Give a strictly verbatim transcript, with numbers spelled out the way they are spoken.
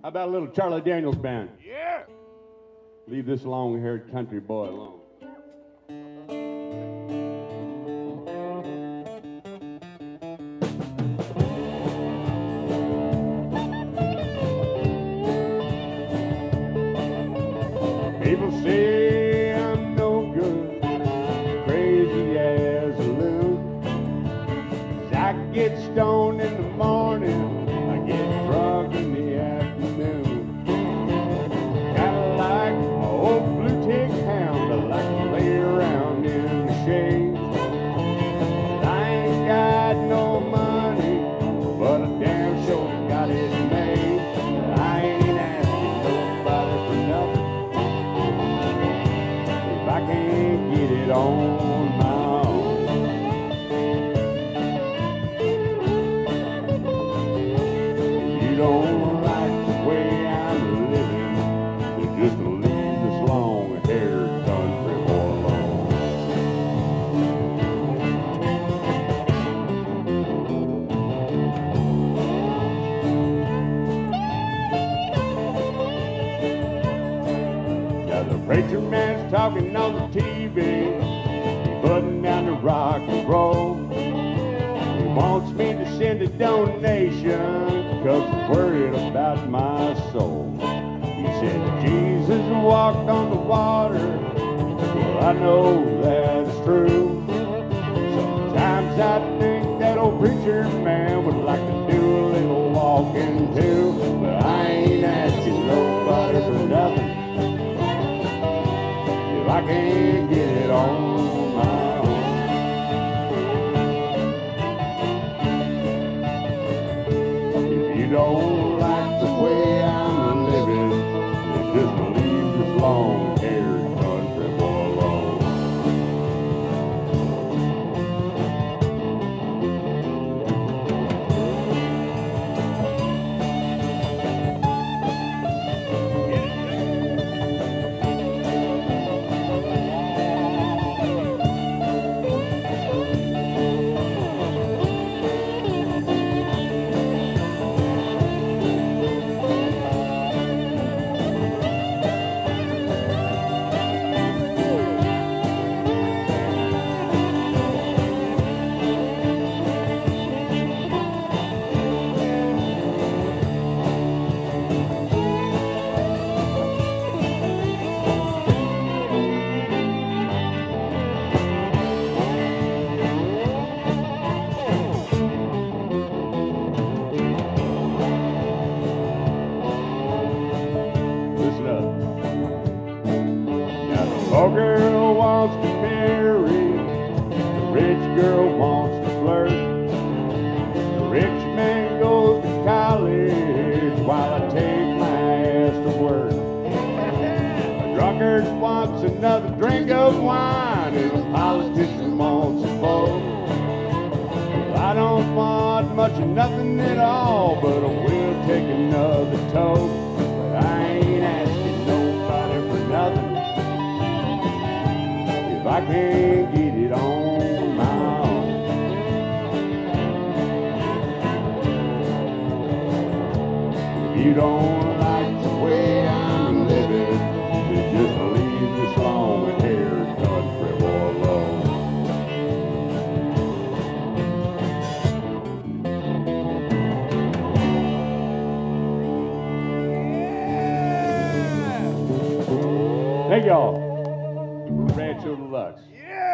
How about a little Charlie Daniels band? Yeah. Leave this long-haired country boy alone. People say I'm no good, crazy as a loon. 'Cause I get stoned in the morning, I get drunk in the afternoon. Kinda like an old blue tick hound, I like to lay around in the shade. I ain't got no money, but I damn sure got it made. I ain't asking nobody for nothing if I can't get it on my own. If you don't like the way I'm living, then just leave this long-haired country boy alone. Now the preacher man's talking on the T V, putting down the rock and roll. He wants me to send a donation, cause he's worried about my soul. He said Jesus walked on the water, well I know that's true. Sometimes I think that old preacher man would like to do a little walking too. But I ain't asking nobody for nothing if I can't get it on my own. If you don't like the way I'm living, then just leave this long-haired country boy alone. Listen up. Now the poor girl wants to marry, the rich girl wants to flirt. The rich man goes to college while I take my ass to work. The drunkard wants another drink of wine, and the politician wants a vote. I don't want much of nothing at all, but I will take another toke. But I ain't asking nobody for nothing if I can't get it on my own. If you don't like the way I'm living, then just leave this long-haired country boy alone. Thank y'all. Rancho Deluxe. Yeah.